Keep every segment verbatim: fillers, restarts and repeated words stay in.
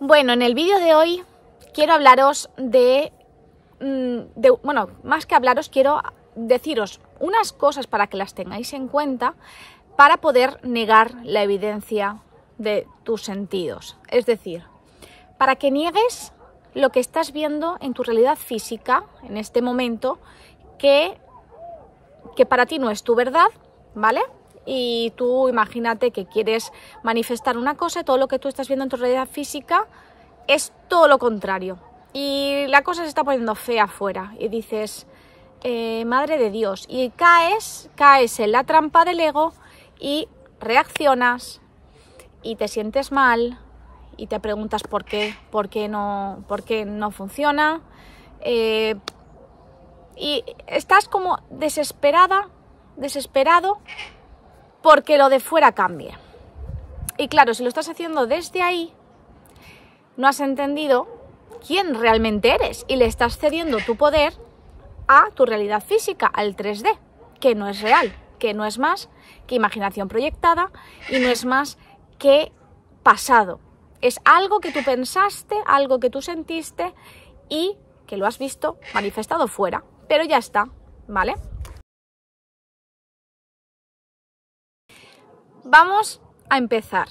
Bueno, en el vídeo de hoy quiero hablaros de, de, bueno, más que hablaros, quiero deciros unas cosas para que las tengáis en cuenta para poder negar la evidencia de tus sentidos. Es decir, para que niegues lo que estás viendo en tu realidad física en este momento, que, que para ti no es tu verdad, ¿vale? Y tú imagínate que quieres manifestar una cosa y todo lo que tú estás viendo en tu realidad física es todo lo contrario. Y la cosa se está poniendo fea afuera y dices, eh, madre de Dios, y caes, caes en la trampa del ego y reaccionas y te sientes mal y te preguntas por qué, por qué no, por qué no funciona. Eh, y estás como desesperada, desesperado porque lo de fuera cambie. Y claro, si lo estás haciendo desde ahí, no has entendido quién realmente eres y le estás cediendo tu poder a tu realidad física, al tres D, que no es real, que no es más que imaginación proyectada y no es más que pasado. Es algo que tú pensaste, algo que tú sentiste y que lo has visto manifestado fuera, pero ya está, ¿vale? Vamos a empezar.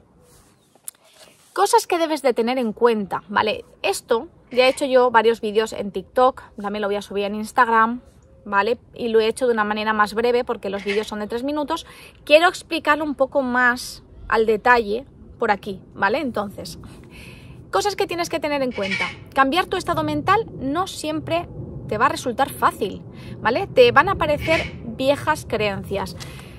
Cosas que debes de tener en cuenta, ¿vale? Esto ya he hecho yo varios vídeos en TikTok, también lo voy a subir en Instagram, ¿vale? Y lo he hecho de una manera más breve porque los vídeos son de tres minutos. Quiero explicarlo un poco más al detalle por aquí, ¿vale? Entonces, cosas que tienes que tener en cuenta. Cambiar tu estado mental no siempre te va a resultar fácil, ¿vale? Te van a aparecer viejas creencias.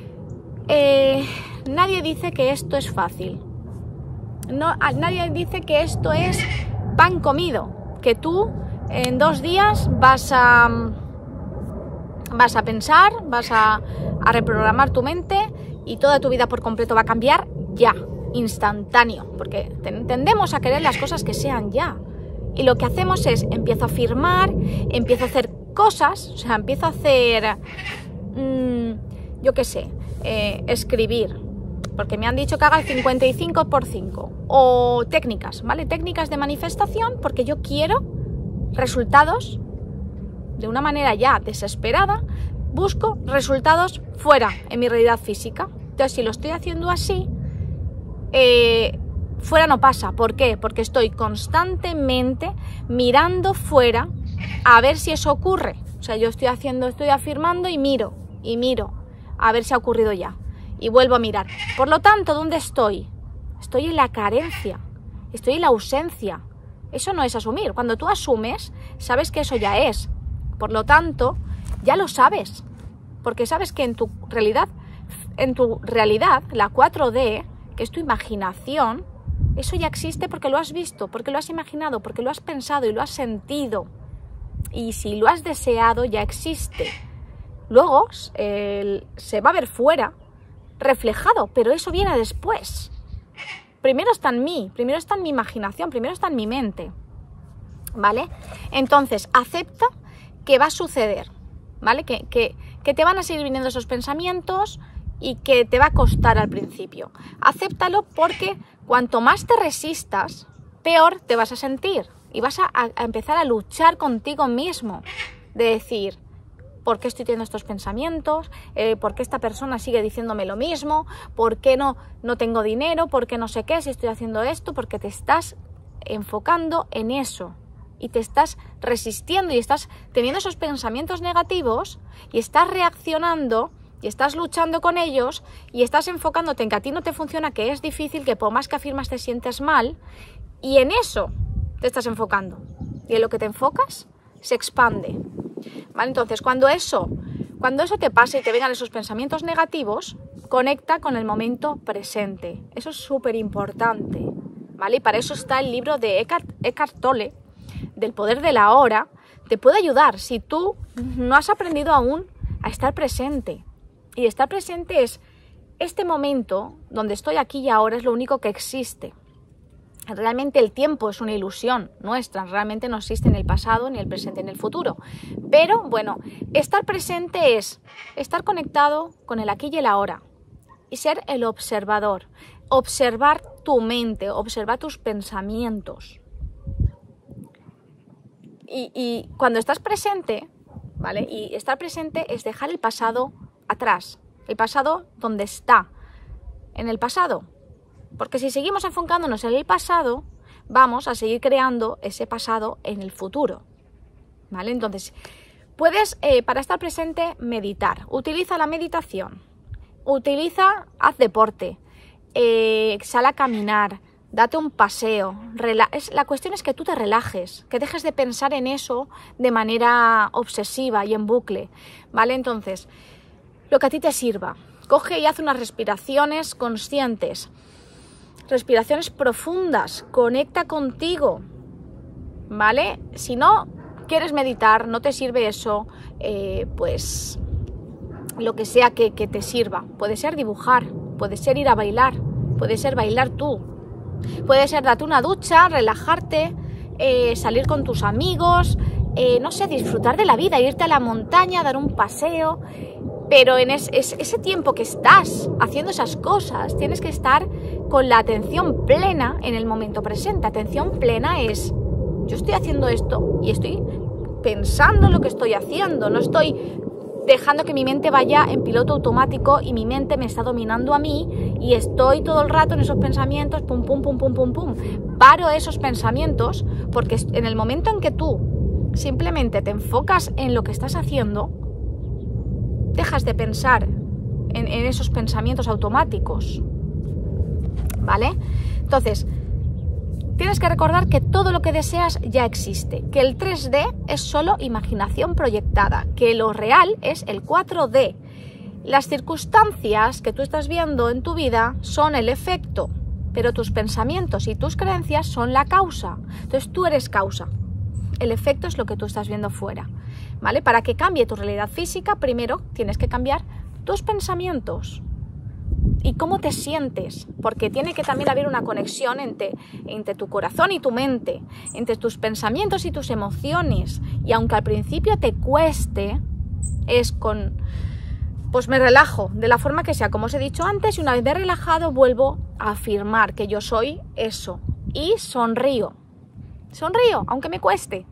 Eh, nadie dice que esto es fácil. No, nadie dice que esto es pan comido, que tú en dos días vas a, vas a pensar, vas a, a reprogramar tu mente y toda tu vida por completo va a cambiar ya, instantáneo, porque tendemos a querer las cosas que sean ya. Y lo que hacemos es, empiezo a afirmar, empiezo a hacer cosas, o sea, empiezo a hacer, mmm, yo qué sé, Eh, escribir, porque me han dicho que haga el cincuenta y cinco por cinco, o técnicas, ¿vale? Técnicas de manifestación, porque yo quiero resultados de una manera ya desesperada, busco resultados fuera, en mi realidad física. Entonces, si lo estoy haciendo así, eh, fuera no pasa. ¿Por qué? Porque estoy constantemente mirando fuera a ver si eso ocurre. O sea, yo estoy haciendo, estoy afirmando y miro, y miro a ver si ha ocurrido ya, y vuelvo a mirar. Por lo tanto, ¿dónde estoy? Estoy en la carencia, estoy en la ausencia. Eso no es asumir. Cuando tú asumes, sabes que eso ya es. Por lo tanto, ya lo sabes, porque sabes que en tu realidad, en tu realidad, la cuatro D, que es tu imaginación, eso ya existe porque lo has visto, porque lo has imaginado, porque lo has pensado y lo has sentido. Y si lo has deseado, ya existe. Luego eh, se va a ver fuera reflejado, pero eso viene después. Primero está en mí, primero está en mi imaginación, primero está en mi mente, ¿vale? Entonces, acepta que va a suceder, ¿vale? Que, que, que te van a seguir viniendo esos pensamientos y que te va a costar al principio. Acéptalo, porque cuanto más te resistas, peor te vas a sentir y vas a, a empezar a luchar contigo mismo, de decir, ¿por qué estoy teniendo estos pensamientos? Eh, ¿Por qué esta persona sigue diciéndome lo mismo? ¿Por qué no, no tengo dinero? ¿Por qué no sé qué? Si estoy haciendo esto, porque te estás enfocando en eso y te estás resistiendo y estás teniendo esos pensamientos negativos y estás reaccionando y estás luchando con ellos y estás enfocándote en que a ti no te funciona, que es difícil, que por más que afirmas te sientes mal, y en eso te estás enfocando. Y en lo que te enfocas se expande. ¿Vale? Entonces, cuando eso, cuando eso te pase y te vengan esos pensamientos negativos, conecta con el momento presente. Eso es súper importante, ¿vale? Y para eso está el libro de Eckhart, Eckhart Tolle, del poder de la hora. Te puede ayudar si tú no has aprendido aún a estar presente. Y estar presente es este momento donde estoy aquí y ahora, es lo único que existe. Realmente el tiempo es una ilusión nuestra, realmente no existe en el pasado, ni el presente, ni el futuro. Pero bueno, estar presente es estar conectado con el aquí y el ahora y ser el observador. observar tu mente, observar tus pensamientos. Y, y cuando estás presente, ¿vale? Y estar presente es dejar el pasado atrás. El pasado, ¿dónde está? En el pasado. Porque si seguimos enfocándonos en el pasado, vamos a seguir creando ese pasado en el futuro, ¿vale? Entonces, puedes, eh, para estar presente, meditar. Utiliza la meditación. Utiliza, haz deporte. Eh, sal a caminar. Date un paseo. Rela- es, la cuestión es que tú te relajes, que dejes de pensar en eso de manera obsesiva y en bucle, ¿vale? Entonces, lo que a ti te sirva. Coge y haz unas respiraciones conscientes. Respiraciones profundas. Conecta contigo, ¿vale? Si no quieres meditar, no te sirve eso, eh, pues lo que sea que, que te sirva. Puede ser dibujar, puede ser ir a bailar, puede ser bailar tú. Puede ser darte una ducha, relajarte, eh, salir con tus amigos, eh, no sé, disfrutar de la vida, irte a la montaña, dar un paseo. Pero en es, es, ese tiempo que estás haciendo esas cosas, tienes que estar con la atención plena en el momento presente. Atención plena es, yo estoy haciendo esto y estoy pensando lo que estoy haciendo, no estoy dejando que mi mente vaya en piloto automático y mi mente me está dominando a mí y estoy todo el rato en esos pensamientos, pum, pum, pum, pum, pum, pum. Paro esos pensamientos porque en el momento en que tú simplemente te enfocas en lo que estás haciendo, dejas de pensar en, en esos pensamientos automáticos, ¿vale? Entonces, tienes que recordar que todo lo que deseas ya existe, que el tres D es solo imaginación proyectada, que lo real es el cuatro D. Las circunstancias que tú estás viendo en tu vida son el efecto, pero tus pensamientos y tus creencias son la causa. Entonces tú eres causa. El efecto es lo que tú estás viendo fuera, ¿vale? Para que cambie tu realidad física, primero tienes que cambiar tus pensamientos. ¿Y cómo te sientes? Porque tiene que también haber una conexión entre, entre tu corazón y tu mente, entre tus pensamientos y tus emociones. Y aunque al principio te cueste, es con, pues me relajo de la forma que sea, como os he dicho antes, y una vez me he relajado vuelvo a afirmar que yo soy eso. Y sonrío. Sonrío, aunque me cueste.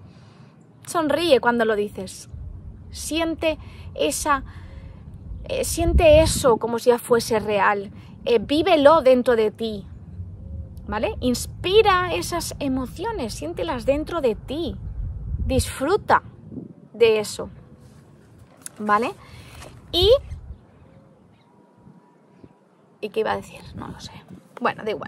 Sonríe cuando lo dices. Siente esa... Eh, siente eso como si ya fuese real, eh, vívelo dentro de ti, ¿vale? Inspira esas emociones, siéntelas dentro de ti, disfruta de eso, ¿vale? Y... ¿Y qué iba a decir? No lo sé. Bueno, da igual.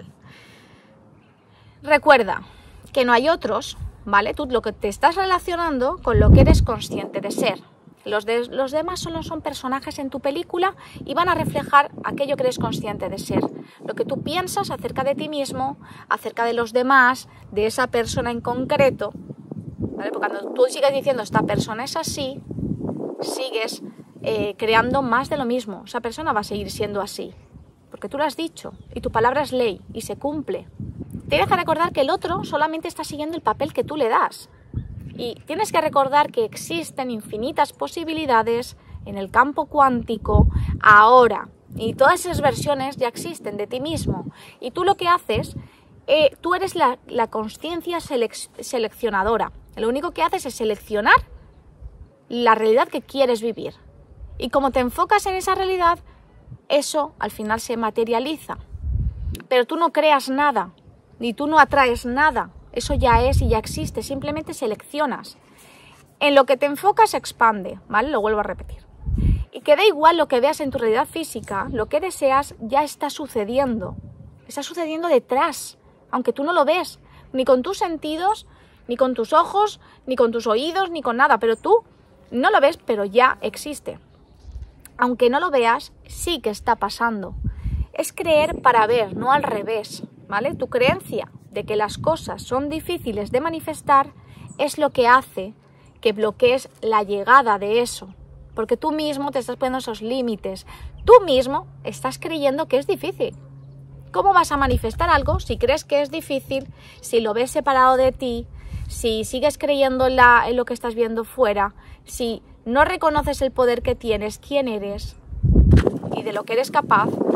Recuerda que no hay otros, ¿vale? Tú lo que te estás relacionando con lo que eres consciente de ser. Los, de, los demás solo son personajes en tu película y van a reflejar aquello que eres consciente de ser. Lo que tú piensas acerca de ti mismo, acerca de los demás, de esa persona en concreto, ¿vale? Porque cuando tú sigues diciendo esta persona es así, sigues eh, creando más de lo mismo. Esa persona va a seguir siendo así, porque tú lo has dicho y tu palabra es ley y se cumple. Tienes que recordar que el otro solamente está siguiendo el papel que tú le das. Y tienes que recordar que existen infinitas posibilidades en el campo cuántico ahora. Y todas esas versiones ya existen de ti mismo. Y tú lo que haces, eh, tú eres la, la consciencia selec- seleccionadora. Lo único que haces es seleccionar la realidad que quieres vivir. Y como te enfocas en esa realidad, eso al final se materializa. Pero tú no creas nada, ni tú no atraes nada. Eso ya es y ya existe, simplemente seleccionas. En lo que te enfocas se expande, ¿vale? Lo vuelvo a repetir. Y que da igual lo que veas en tu realidad física, lo que deseas ya está sucediendo. Está sucediendo detrás, aunque tú no lo ves, ni con tus sentidos, ni con tus ojos, ni con tus oídos, ni con nada. Pero tú no lo ves, pero ya existe. Aunque no lo veas, sí que está pasando. Es creer para ver, no al revés, ¿vale? Tu creencia de que las cosas son difíciles de manifestar es lo que hace que bloquees la llegada de eso, porque tú mismo te estás poniendo esos límites, tú mismo estás creyendo que es difícil. ¿Cómo vas a manifestar algo si crees que es difícil, si lo ves separado de ti, si sigues creyendo en, la, en lo que estás viendo fuera, si no reconoces el poder que tienes, quién eres y de lo que eres capaz?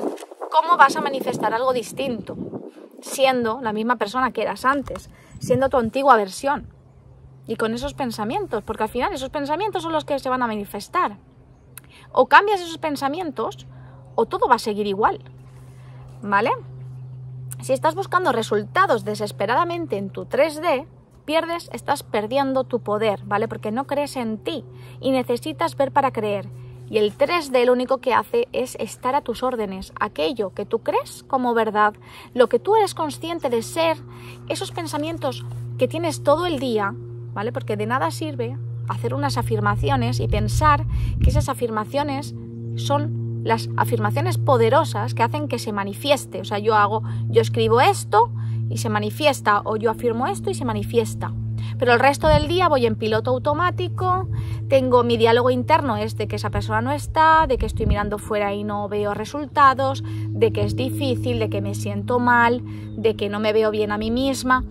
¿cómo vas a manifestar algo distinto? Siendo la misma persona que eras antes, siendo tu antigua versión. Y con esos pensamientos, porque al final esos pensamientos son los que se van a manifestar. O cambias esos pensamientos o todo va a seguir igual, ¿vale? Si estás buscando resultados desesperadamente en tu tres D, pierdes, estás perdiendo tu poder, ¿vale? Porque no crees en ti y necesitas ver para creer. Y el tres D lo único que hace es estar a tus órdenes, aquello que tú crees como verdad, lo que tú eres consciente de ser, esos pensamientos que tienes todo el día, ¿vale? Porque de nada sirve hacer unas afirmaciones y pensar que esas afirmaciones son las afirmaciones poderosas que hacen que se manifieste. O sea, yo hago, yo escribo esto y se manifiesta, o yo afirmo esto y se manifiesta. Pero el resto del día voy en piloto automático, tengo mi diálogo interno es de que esa persona no está, de que estoy mirando fuera y no veo resultados, de que es difícil, de que me siento mal, de que no me veo bien a mí misma.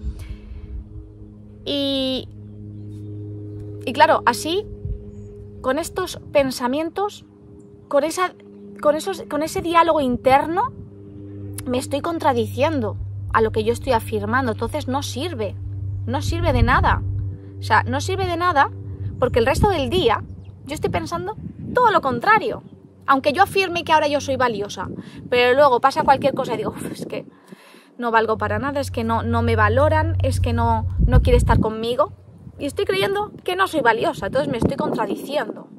Y, y claro, así, con estos pensamientos, con, esa, con, esos, con ese diálogo interno, me estoy contradiciendo a lo que yo estoy afirmando, entonces no sirve. No sirve de nada. O sea, no sirve de nada porque el resto del día yo estoy pensando todo lo contrario. Aunque yo afirme que ahora yo soy valiosa, pero luego pasa cualquier cosa y digo, es que no valgo para nada, es que no, no me valoran, es que no, no quiere estar conmigo. Y estoy creyendo que no soy valiosa, entonces me estoy contradiciendo.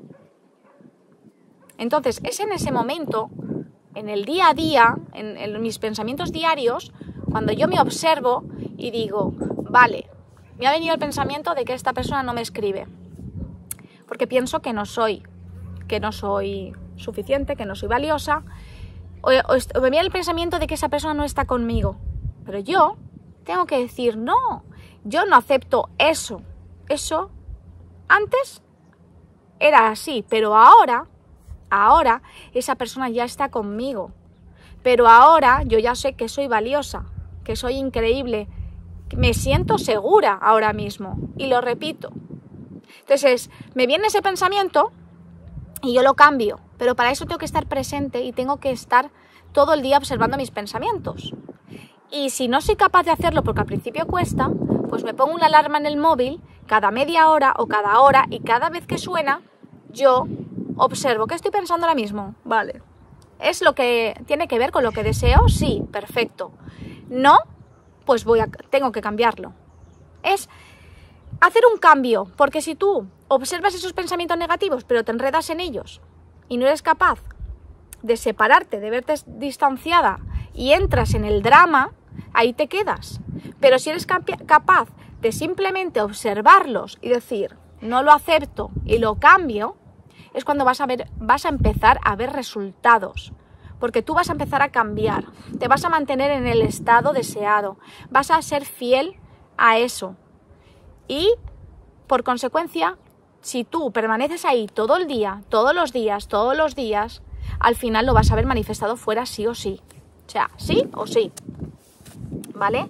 Entonces, es en ese momento, en el día a día, en, en mis pensamientos diarios, cuando yo me observo y digo, vale, me ha venido el pensamiento de que esta persona no me escribe, porque pienso que no soy, que no soy suficiente, que no soy valiosa, o, o, o me viene el pensamiento de que esa persona no está conmigo, pero yo tengo que decir, no, yo no acepto eso, eso antes era así, pero ahora, ahora esa persona ya está conmigo, pero ahora yo ya sé que soy valiosa, que soy increíble, me siento segura ahora mismo y lo repito. Entonces me viene ese pensamiento y yo lo cambio, pero para eso tengo que estar presente y tengo que estar todo el día observando mis pensamientos. Y si no soy capaz de hacerlo porque al principio cuesta, pues me pongo una alarma en el móvil cada media hora o cada hora y cada vez que suena yo observo qué estoy pensando ahora mismo. Vale, ¿es lo que tiene que ver con lo que deseo? Sí, perfecto. No, pues voy a, tengo que cambiarlo. Es hacer un cambio, porque si tú observas esos pensamientos negativos, pero te enredas en ellos y no eres capaz de separarte, de verte distanciada y entras en el drama, ahí te quedas. Pero si eres capaz de simplemente observarlos y decir, no lo acepto y lo cambio, es cuando vas a ver, vas a empezar a ver resultados. Porque tú vas a empezar a cambiar, te vas a mantener en el estado deseado, vas a ser fiel a eso. Y, por consecuencia, si tú permaneces ahí todo el día, todos los días, todos los días, al final lo vas a ver manifestado fuera sí o sí. O sea, sí o sí. ¿Vale?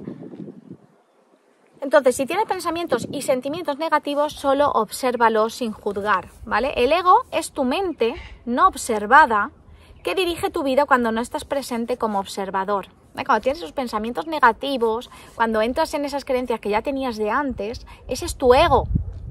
Entonces, si tienes pensamientos y sentimientos negativos, solo obsérvalos sin juzgar, ¿vale? El ego es tu mente no observada, que dirige tu vida cuando no estás presente como observador. Cuando tienes esos pensamientos negativos, cuando entras en esas creencias que ya tenías de antes, ese es tu ego.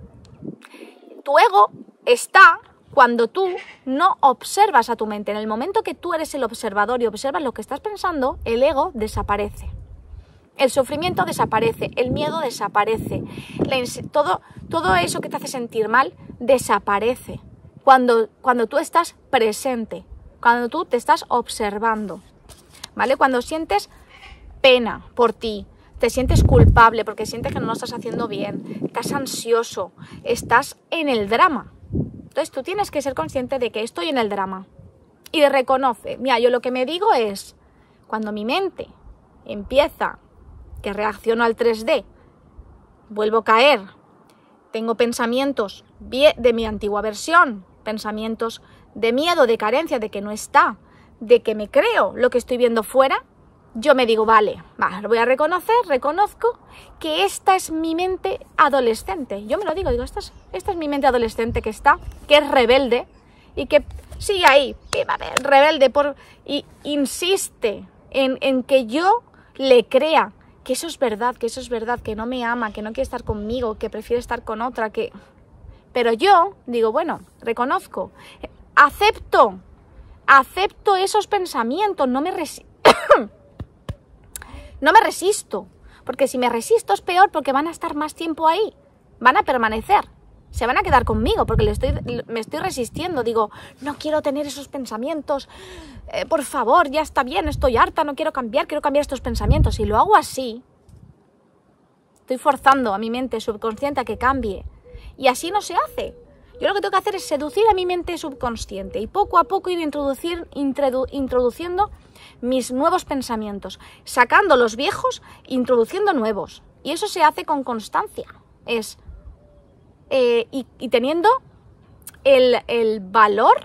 Tu ego está cuando tú no observas a tu mente. En el momento que tú eres el observador y observas lo que estás pensando, el ego desaparece. El sufrimiento desaparece, el miedo desaparece, la todo, todo eso que te hace sentir mal desaparece cuando, cuando tú estás presente. Cuando tú te estás observando, ¿vale? Cuando sientes pena por ti, te sientes culpable porque sientes que no lo estás haciendo bien, estás ansioso, estás en el drama. Entonces tú tienes que ser consciente de que estoy en el drama y de reconoce. Mira, yo lo que me digo es, cuando mi mente empieza, que reacciono al tres D, vuelvo a caer, tengo pensamientos de mi antigua versión, pensamientos de miedo, de carencia, de que no está, de que me creo lo que estoy viendo fuera, yo me digo, vale, va, lo voy a reconocer, reconozco que esta es mi mente adolescente. Yo me lo digo, digo, esta es, esta es mi mente adolescente que está, que es rebelde y que sigue ahí, rebelde, por, y insiste en, en que yo le crea que eso es verdad, que eso es verdad, que no me ama, que no quiere estar conmigo, que prefiere estar con otra, que... Pero yo digo, bueno, reconozco, acepto, acepto esos pensamientos, no me, resi no me resisto, porque si me resisto es peor porque van a estar más tiempo ahí, van a permanecer, se van a quedar conmigo porque le estoy, me estoy resistiendo, digo, no quiero tener esos pensamientos, eh, por favor, ya está bien, estoy harta, no quiero cambiar, quiero cambiar estos pensamientos. Si lo hago así, estoy forzando a mi mente subconsciente a que cambie. Y así no se hace. Yo lo que tengo que hacer es seducir a mi mente subconsciente y poco a poco ir introducir, introdu, introduciendo mis nuevos pensamientos, sacando los viejos, introduciendo nuevos. Y eso se hace con constancia. Es, eh, y, y teniendo el, el valor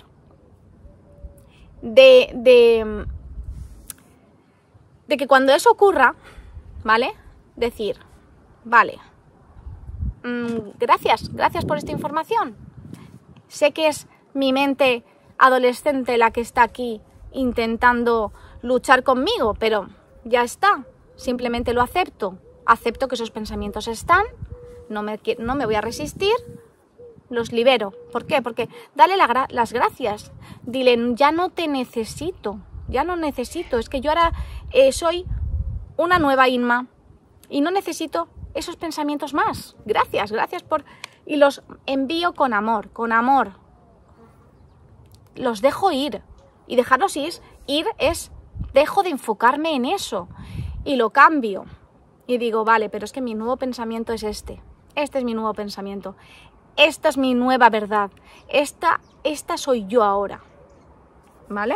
de, de, de que cuando eso ocurra, ¿vale? Decir, vale, gracias, gracias por esta información. Sé que es mi mente adolescente la que está aquí intentando luchar conmigo, pero ya está, simplemente lo acepto. Acepto que esos pensamientos están, no me, no me voy a resistir, los libero. ¿Por qué? Porque dale la gra las gracias, dile, ya no te necesito, ya no necesito, es que yo ahora eh, soy una nueva Inma y no necesito esos pensamientos más. Gracias, gracias por... Y los envío con amor, con amor. Los dejo ir. Y dejarlos ir, ir es... Dejo de enfocarme en eso. Y lo cambio. Y digo, vale, pero es que mi nuevo pensamiento es este. Este es mi nuevo pensamiento. Esta es mi nueva verdad. Esta, esta soy yo ahora. ¿Vale?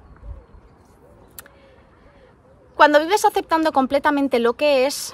Cuando vives aceptando completamente lo que es,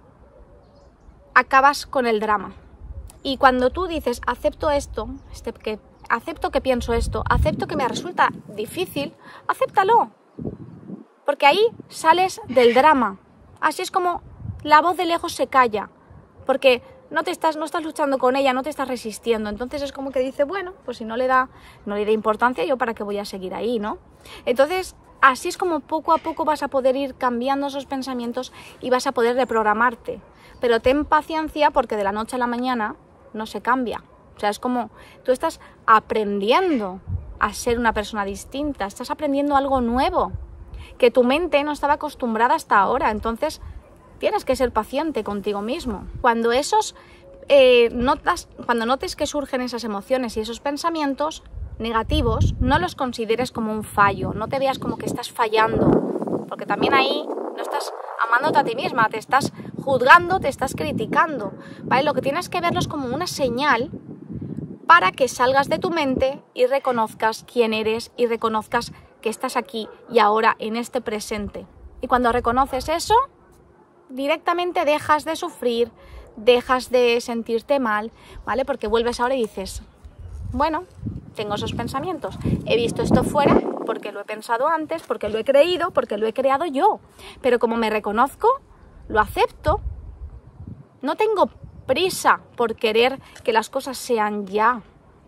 acabas con el drama. Y cuando tú dices, acepto esto, este, que, acepto que pienso esto, acepto que me resulta difícil, acéptalo. Porque ahí sales del drama. Así es como la voz de lejos se calla. Porque no te estás, no estás luchando con ella, no te estás resistiendo. Entonces es como que dice, bueno, pues si no le da, no le da importancia, yo para qué voy a seguir ahí, ¿no? Entonces, así es como poco a poco vas a poder ir cambiando esos pensamientos y vas a poder reprogramarte. Pero ten paciencia porque de la noche a la mañana no se cambia. O sea, es como tú estás aprendiendo a ser una persona distinta, estás aprendiendo algo nuevo que tu mente no estaba acostumbrada hasta ahora. Entonces tienes que ser paciente contigo mismo. Cuando esos eh, notas, cuando notes que surgen esas emociones y esos pensamientos negativos, no los consideres como un fallo, no te veas como que estás fallando, porque también ahí no estás amándote a ti misma, te estás juzgando, te estás criticando, ¿vale? Lo que tienes que verlos como una señal para que salgas de tu mente y reconozcas quién eres y reconozcas que estás aquí y ahora en este presente. Y cuando reconoces eso, directamente dejas de sufrir, dejas de sentirte mal, ¿vale? Porque vuelves ahora y dices, bueno, tengo esos pensamientos, he visto esto fuera porque lo he pensado antes, porque lo he creído, porque lo he creado yo. Pero como me reconozco, lo acepto, no tengo prisa por querer que las cosas sean ya.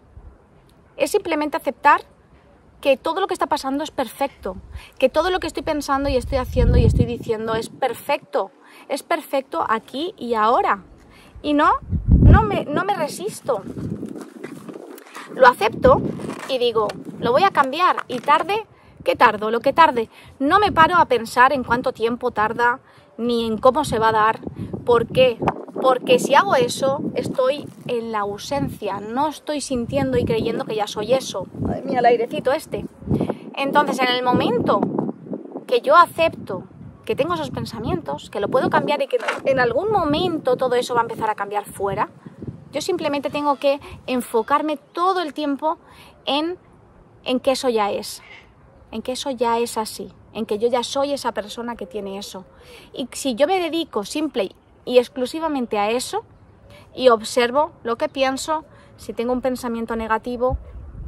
Es simplemente aceptar que todo lo que está pasando es perfecto, que todo lo que estoy pensando y estoy haciendo y estoy diciendo es perfecto, es perfecto aquí y ahora. Y no, no me, no me resisto. Lo acepto y digo, lo voy a cambiar y tarde, ¿qué tardo? Lo que tarde. No me paro a pensar en cuánto tiempo tarda ni en cómo se va a dar. ¿Por qué? Porque si hago eso, estoy en la ausencia, no estoy sintiendo y creyendo que ya soy eso. Madre mía, el airecito este. Entonces, en el momento que yo acepto que tengo esos pensamientos, que lo puedo cambiar y que en algún momento todo eso va a empezar a cambiar fuera, yo simplemente tengo que enfocarme todo el tiempo en, en que eso ya es, en que eso ya es así, en que yo ya soy esa persona que tiene eso. Y si yo me dedico simple y exclusivamente a eso y observo lo que pienso, si tengo un pensamiento negativo,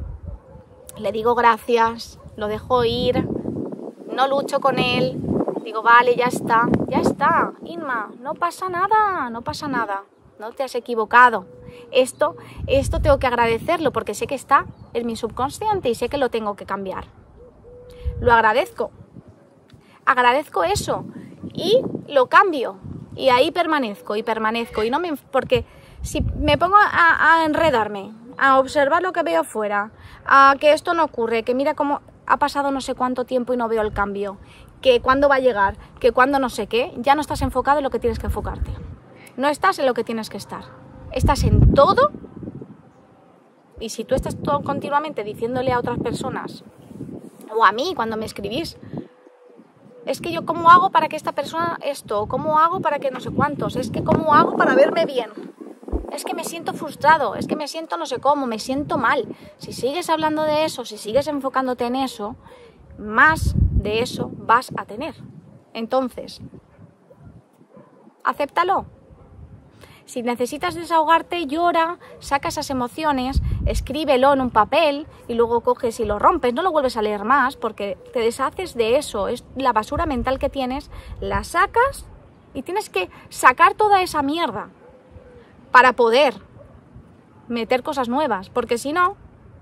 le digo gracias, lo dejo ir, no lucho con él, digo vale, ya está, ya está, Inma, no pasa nada, no pasa nada. no te has equivocado. Esto, esto tengo que agradecerlo porque sé que está en mi subconsciente y sé que lo tengo que cambiar. Lo agradezco. Agradezco eso y lo cambio. Y ahí permanezco y permanezco. Y no me, porque si me pongo a, a enredarme, a observar lo que veo fuera, a que esto no ocurre, que mira cómo ha pasado no sé cuánto tiempo y no veo el cambio, que cuándo va a llegar, que cuándo no sé qué, ya no estás enfocado en lo que tienes que enfocarte. No estás en lo que tienes que estar. Estás en todo. Y si tú estás todo continuamente diciéndole a otras personas, o a mí cuando me escribís, es que yo cómo hago para que esta persona esto, cómo hago para que no sé cuántos, es que cómo hago para verme bien, es que me siento frustrado, es que me siento no sé cómo, me siento mal. Si sigues hablando de eso, si sigues enfocándote en eso, más de eso vas a tener. Entonces, acéptalo. Si necesitas desahogarte, llora, saca esas emociones, escríbelo en un papel y luego coges y lo rompes. No lo vuelves a leer más porque te deshaces de eso. Es la basura mental que tienes, la sacas y tienes que sacar toda esa mierda para poder meter cosas nuevas. Porque si no,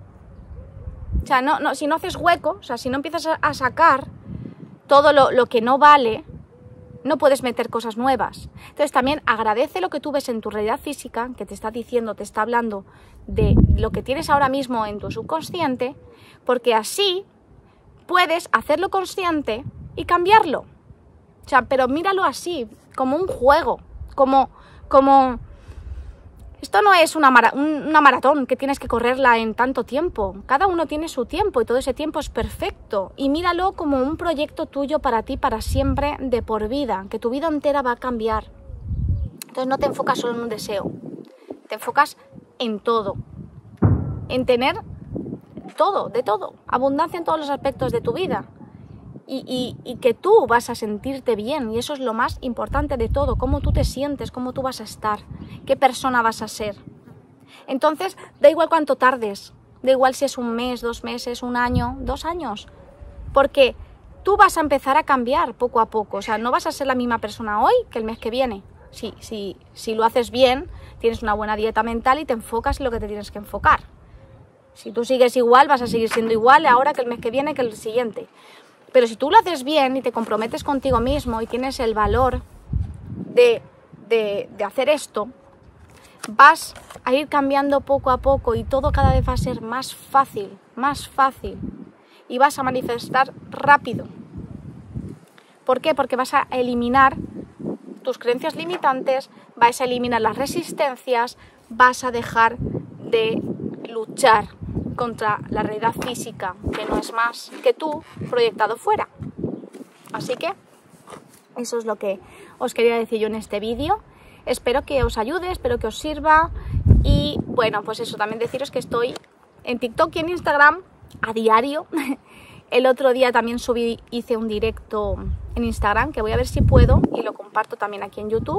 o sea, no, no, si no haces hueco, o sea, si no empiezas a, a sacar todo lo, lo que no vale, no puedes meter cosas nuevas. Entonces también agradece lo que tú ves en tu realidad física, que te está diciendo, te está hablando de lo que tienes ahora mismo en tu subconsciente, porque así puedes hacerlo consciente y cambiarlo. O sea, pero míralo así, como un juego, como... como esto no es una, mara, una maratón que tienes que correrla en tanto tiempo. Cada uno tiene su tiempo y todo ese tiempo es perfecto. Y míralo como un proyecto tuyo para ti, para siempre, de por vida. Que tu vida entera va a cambiar. Entonces no te enfocas solo en un deseo. Te enfocas en todo. En tener todo, de todo. Abundancia en todos los aspectos de tu vida. Y, y, y que tú vas a sentirte bien, y eso es lo más importante de todo, cómo tú te sientes, cómo tú vas a estar, qué persona vas a ser. Entonces, da igual cuánto tardes, da igual si es un mes, dos meses, un año, dos años, porque tú vas a empezar a cambiar poco a poco, o sea, no vas a ser la misma persona hoy que el mes que viene. Si, si, si lo haces bien, tienes una buena dieta mental y te enfocas en lo que te tienes que enfocar. Si tú sigues igual, vas a seguir siendo igual ahora que el mes que viene, que el siguiente. Pero si tú lo haces bien y te comprometes contigo mismo y tienes el valor de, de, de hacer esto, vas a ir cambiando poco a poco y todo cada vez va a ser más fácil, más fácil. Y vas a manifestar rápido. ¿Por qué? Porque vas a eliminar tus creencias limitantes, vas a eliminar las resistencias, vas a dejar de luchar contra la realidad física, que no es más que tú proyectado fuera. Así que eso es lo que os quería decir yo en este vídeo. Espero que os ayude, espero que os sirva. Y bueno, pues eso, también deciros que estoy en TikTok y en Instagram a diario. El otro día también subí, hice un directo en Instagram, que voy a ver si puedo, y lo comparto también aquí en YouTube.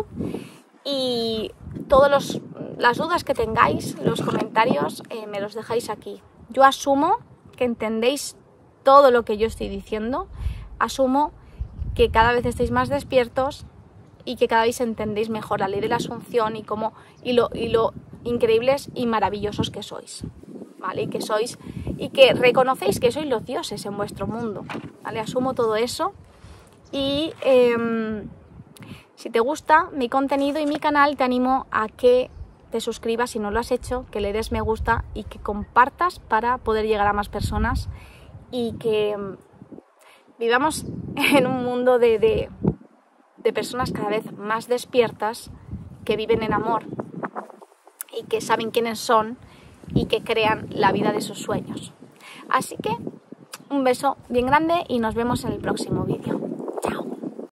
Y todos los las dudas que tengáis, los comentarios, eh, me los dejáis aquí. Yo asumo que entendéis todo lo que yo estoy diciendo, asumo que cada vez estáis más despiertos y que cada vez entendéis mejor la ley de la asunción y, cómo, y, lo, y lo increíbles y maravillosos que sois, ¿vale? Y que sois, y que reconocéis que sois los dioses en vuestro mundo, ¿vale? Asumo todo eso y eh, si te gusta mi contenido y mi canal, te animo a que te suscribas si no lo has hecho, que le des me gusta y que compartas para poder llegar a más personas y que vivamos en un mundo de, de, de personas cada vez más despiertas, que viven en amor y que saben quiénes son y que crean la vida de sus sueños. Así que un beso bien grande y nos vemos en el próximo vídeo.